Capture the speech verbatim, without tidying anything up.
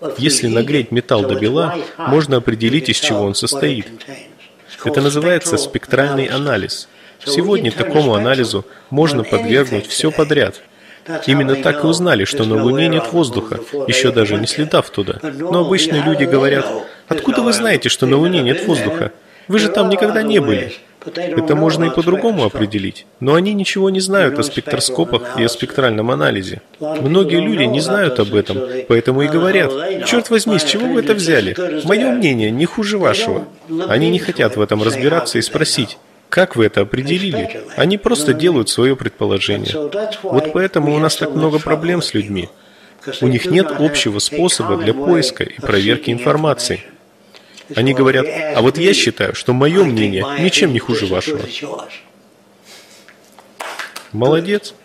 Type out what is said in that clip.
Если нагреть металл до бела, можно определить, из чего он состоит. Это называется спектральный анализ. Сегодня такому анализу можно подвергнуть все подряд. Именно так и узнали, что на Луне нет воздуха, еще даже не следов туда. Но обычные люди говорят: «Откуда вы знаете, что на Луне нет воздуха? Вы же там никогда не были». Это можно и по-другому определить, но они ничего не знают о спектроскопах и о спектральном анализе. Многие люди не знают об этом, поэтому и говорят: «Черт возьми, с чего вы это взяли? Мое мнение не хуже вашего». Они не хотят в этом разбираться и спросить: «Как вы это определили?» Они просто делают свое предположение. Вот поэтому у нас так много проблем с людьми. У них нет общего способа для поиска и проверки информации. Они говорят: «А вот я считаю, что мое мнение ничем не хуже вашего». Молодец.